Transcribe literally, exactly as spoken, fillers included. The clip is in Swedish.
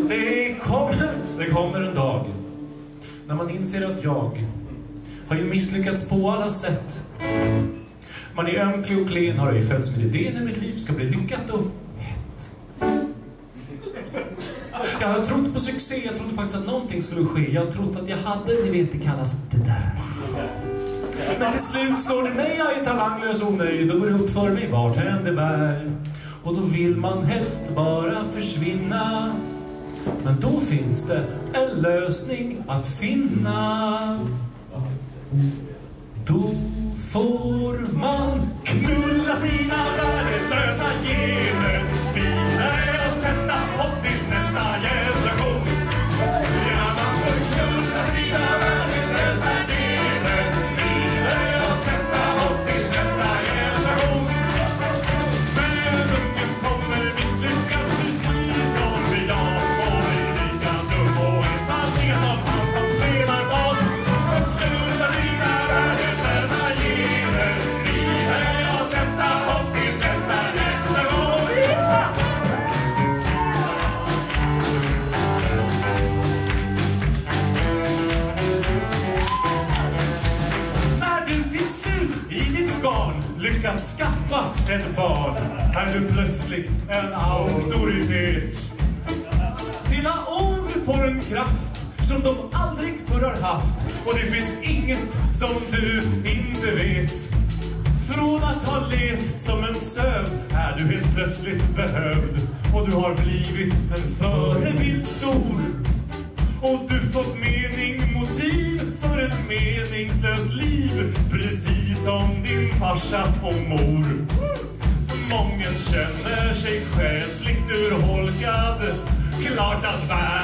Det kommer, det kommer en dag när man inser att jag har ju misslyckats på alla sätt. Man är ömklig och klen, har ju fötts med idén i mitt liv ska bli lyckat och hett. Jag har trott på succé, jag trodde faktiskt att någonting skulle ske. Jag har trott att jag hade, ni vet, det kallas det där. Men till slut slår det mig, jag är talanglös och omöjlig. Då går det upp för mig vart hän det bär. Och då vill man helst bara försvinna. Men då finns det en lösning att finna. Då får man knulla sina värdelösa gener vidare och sätta hopp till nästa generation. Ja, man får knulla sina värdelösa gener vidare och sätta hopp till nästa generation. Men ungen kommer misslyckas precis som idag och blir lika dum och enfaldig som han som spelar bas. Knulla sina värdelösa gener vidare och sätta hopp till nästa generation. Ja! När du till slut i ditt garn lyckats skaffa ett barn är du plötsligt en auktoritet. Dina ord får en kraft som de aldrig förr har haft och det finns inget som du inte vet. Från att ha levt som en söv är du helt plötsligt behövd och du har blivit en förebild stor. Och du fått mening, motiv för ett meningslöst liv, precis som din farsa och mor. Mången känner sig själsligt urholkad, klart att världen